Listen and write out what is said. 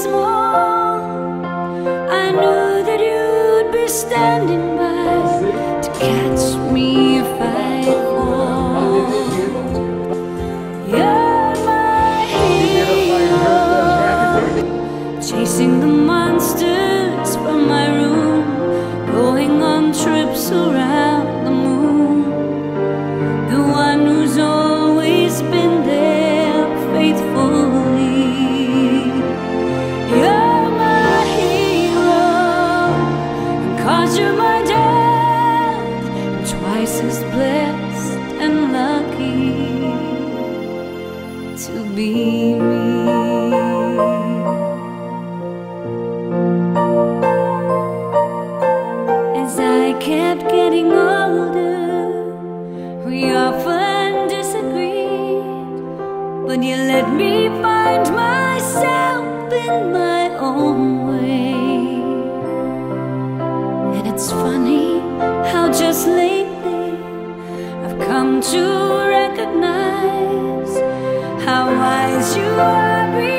small, I knew that you'd be standing by to catch me if I fall. You're my hero, chasing the monsters from my room, going on trips around the moon, the one who's always been there faithfully. You're my hero, cause you're my dad, twice as blessed and lucky to be me. As I kept getting older, we often disagreed, but you let me find myself in my own way. And it's funny how just lately I've come to recognize how wise you are.